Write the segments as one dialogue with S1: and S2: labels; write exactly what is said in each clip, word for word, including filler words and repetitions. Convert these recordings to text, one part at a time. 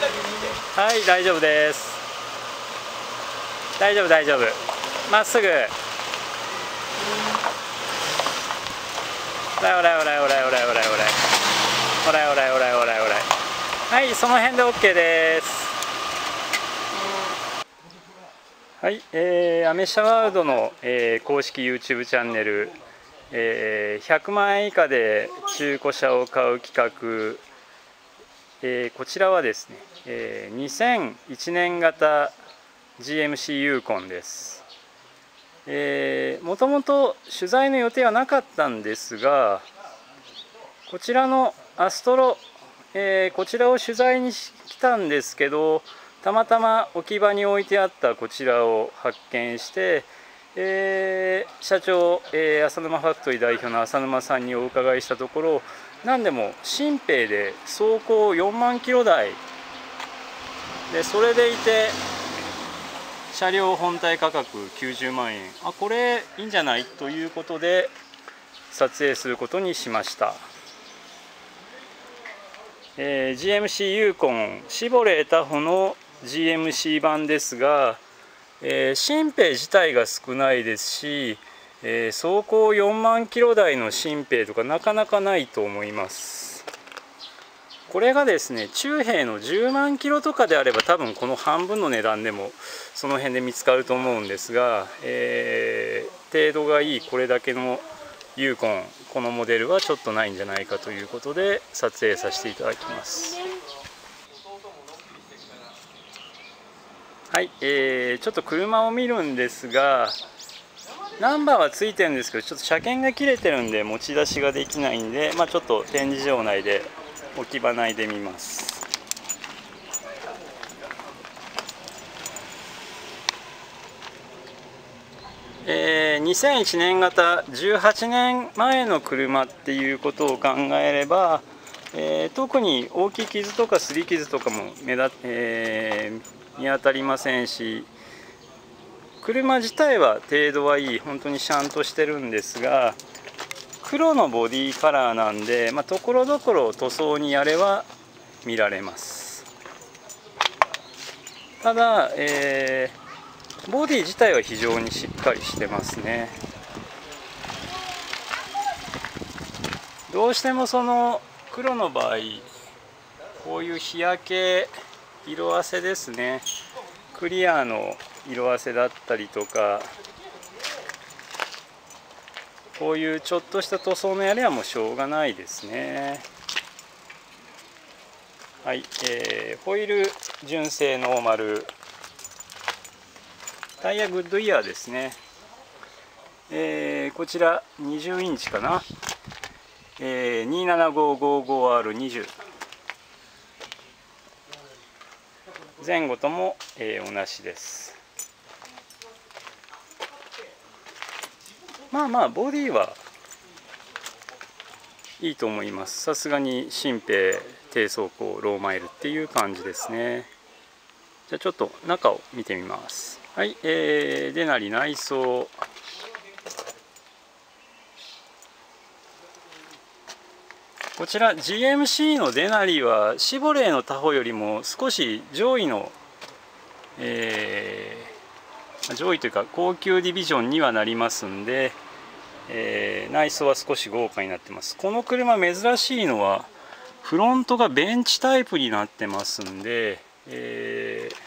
S1: はい、大丈夫です。大丈夫大丈夫。まっすぐ。ほらほらほらほらほらほらほらほらほらほらほらほらほら。はい、その辺で OK です。はい、えー、アメ車ワールドの、えー、公式 YouTube チャンネル、えー、ひゃくまんえん以下で中古車を買う企画、えー、こちらはですね、えー、にせんいちねん型 ジーエムシー ユーコンです。えー、もともと取材の予定はなかったんですが、こちらのアストロ、えー、こちらを取材に来たんですけど、たまたま置き場に置いてあったこちらを発見して、えー、社長、えー、浅沼ファクトリー代表の浅沼さんにお伺いしたところ、何でも新兵で走行よんまんキロ台で、それでいて車両本体価格きゅうじゅうまんえん、あ、これいいんじゃないということで撮影することにしました。えー、ジーエムシー ユーコンシボレータホの ジーエムシー 版ですが、えー、新兵自体が少ないですし、えー、走行よんまんキロ台の新兵とかなかなかないと思います。これがですね、中兵のじゅうまんキロとかであれば多分この半分の値段でもその辺で見つかると思うんですが、えー、程度がいいこれだけのユーコン、このモデルはちょっとないんじゃないかということで撮影させていただきます。はい、えー、ちょっと車を見るんですが、ナンバーはついてるんですけど、ちょっと車検が切れてるんで持ち出しができないんで、まあ、ちょっと展示場内で置き場内で見ます。えー、にせんいちねん型じゅうはちねんまえの車っていうことを考えれば、えー、特に大きい傷とか擦り傷とかも目立、えー、見当たりませんし、車自体は程度はいい、本当にシャンとしてるんですが、黒のボディカラーなんで、まあ、ところどころ塗装にやれは見られます。ただ、えーボディ自体は非常にしっかりしてますね。どうしてもその黒の場合、こういう日焼け、色あせですね、クリアの色あせだったりとか、こういうちょっとした塗装のやりはもうしょうがないですね。はい、えー、ホイール純正ノーマル、タイヤグッドイヤーですね。えー、こちらにじゅうインチかな、えー、にーななごーごーごーアールにじゅう、前後とも、えー、同じです。まあまあボディはいいと思います。さすがに新兵低走行ローマイルっていう感じですね。じゃあちょっと中を見てみます。はい、えー、デナリ内装、こちら ジーエムシー のデナリはシボレーのタホよりも少し上位の、えー、上位というか高級ディビジョンにはなりますんで、えー、内装は少し豪華になってます。この車珍しいのはフロントがベンチタイプになってますんで、えー、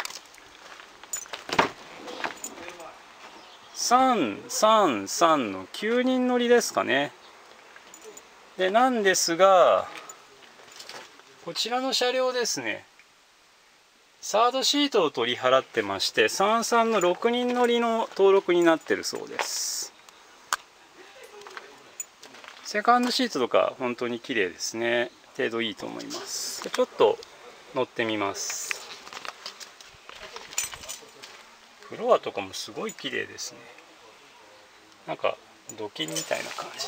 S1: さんさんさんのきゅうにん乗りですかね。でなんですが、こちらの車両ですね、サードシートを取り払ってまして、さんさんのろくにん乗りの登録になってるそうです。セカンドシートとか本当に綺麗ですね。程度いいと思います。ちょっと乗ってみます。フロアとかもすごい綺麗ですね。なんか土金みたいな感じです。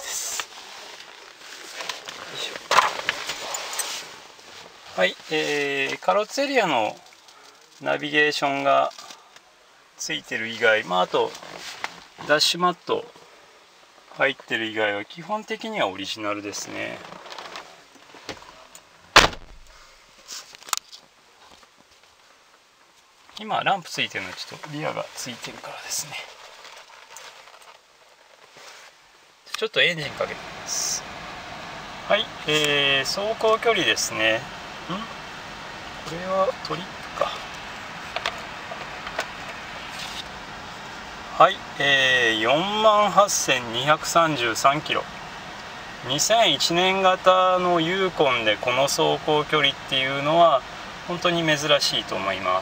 S1: はい、えー、カロッツエリアのナビゲーションがついてる以外、まあ、あとダッシュマット入ってる以外は基本的にはオリジナルですね。 今ランプついてるのはちょっとリアがついてるからですね。ちょっとエンジンかけてみます。はい、えー、走行距離ですね。んこれはトリップか。はい、えー、よんまんはっせんにひゃくさんじゅうさんキロ。にせんいちねん型のユーコンでこの走行距離っていうのは本当に珍しいと思います。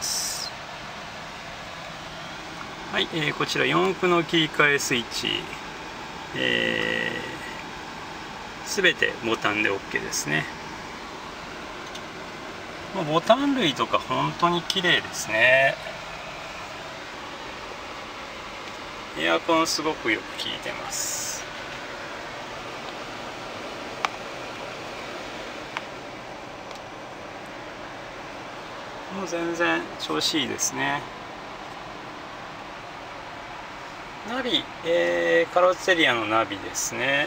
S1: はい、えー、こちらよん駆の切り替えスイッチ、えー、全てボタンで OK ですね。ボタン類とか本当に綺麗ですね。エアコンすごくよく効いてます。もう全然調子いいですね。ナビ、えー、カロッツェリアのナビですね。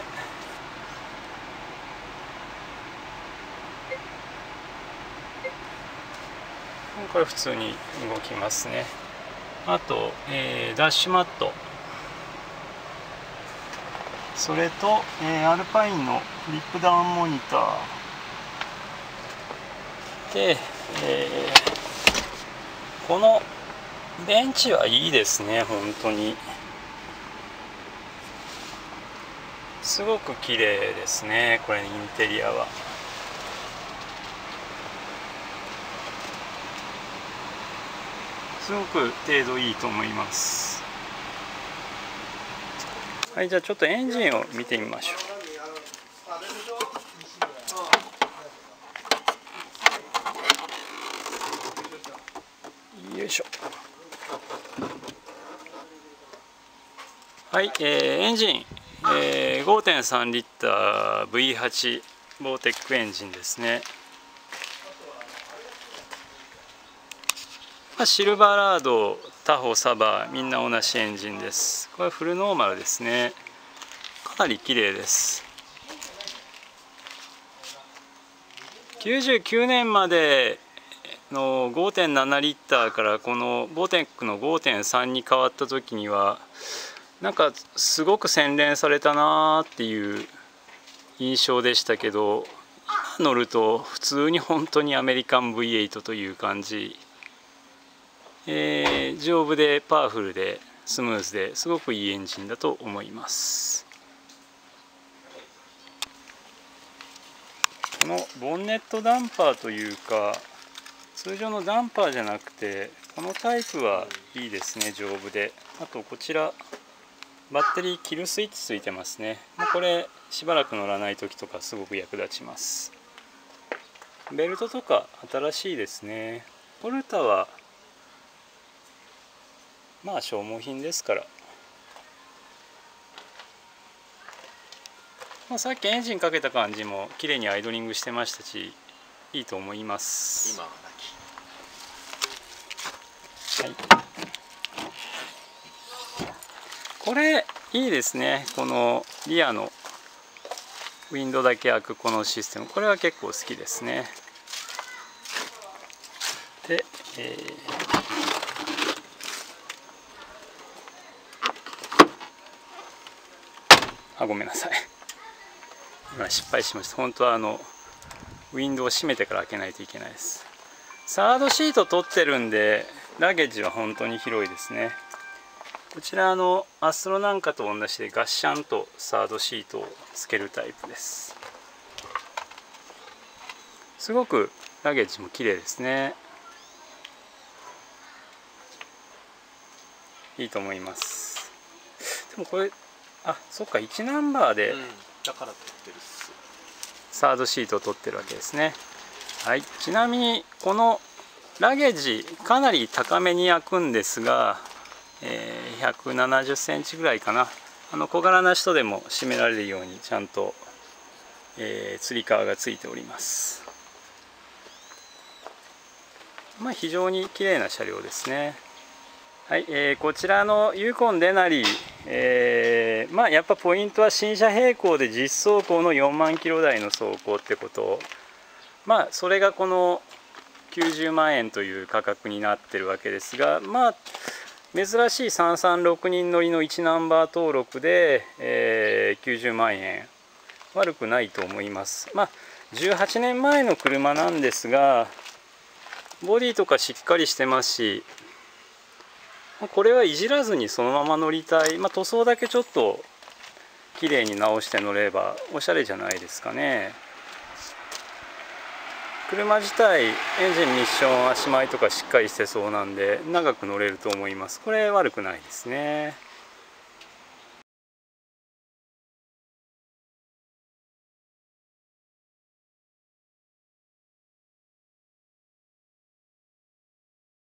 S1: これ普通に動きますね。あと、えー、ダッシュマット、それと、えー、アルパインのフリップダウンモニターで、えー、このベンチはいいですね。本当にすごく綺麗ですね。これインテリアはすごく程度いいと思います。はい、じゃあちょっとエンジンを見てみましょう。よいしょ。はい、えー、エンジン、えー、ごてんさんリッター ブイはち ボーテックエンジンですね。まあ、シルバーラード、タホ、サバみんな同じエンジンです。これフルノーマルですね。かなり綺麗です。きゅうじゅうきゅうねんまでの ごてんななリッターからこのボーテックの ごてんさん に変わった時にはなんかすごく洗練されたなーっていう印象でしたけど、今乗ると普通に本当にアメリカン ブイエイト という感じ、えー、丈夫でパワフルでスムーズですごくいいエンジンだと思います。このボンネットダンパーというか通常のダンパーじゃなくてこのタイプはいいですね。丈夫で、あとこちらバッテリーキルスイッチついてますね。もうこれしばらく乗らない時とかすごく役立ちます。ベルトとか新しいですね。ポルタはまあ消耗品ですから、まあ、さっきエンジンかけた感じも綺麗にアイドリングしてましたしいいと思います。今はなき、はい、これいいですね。このリアのウィンドウだけ開くこのシステム、これは結構好きですね。で、えーあ、ごめんなさい。今失敗しました。本当はあのウィンドウを閉めてから開けないといけないです。サードシート取ってるんでラゲッジは本当に広いですね。こちらのアストロなんかと同じでガッシャンとサードシートをつけるタイプです。すごくラゲッジも綺麗ですね。いいと思います。でもこれあ、そっか、いちナンバーでサードシートを取ってるわけですね。はい、ちなみにこのラゲッジかなり高めに開くんですが、えー、ひゃくななじゅっセンチぐらいかな。あの小柄な人でも閉められるようにちゃんと、えー、つり革がついております。まあ非常に綺麗な車両ですね。はい、えー、こちらのユーコンデナリ、えー、まあやっぱポイントは新車並行で実走行のよんまんキロ台の走行ってこと。まあそれがこのききゅうじゅうまんえんという価格になってるわけですが、まあ珍しいさんさんろくにん乗りのいちナンバー登録で、えー、きゅうじゅうまんえん悪くないと思います。まあじゅうはちねんまえの車なんですが、ボディとかしっかりしてますし、これはいじらずにそのまま乗りたい、まあ、塗装だけちょっと綺麗に直して乗ればおしゃれじゃないですかね。車自体エンジン、ミッション、足前とかしっかりしてそうなんで長く乗れると思います。これ悪くないですね。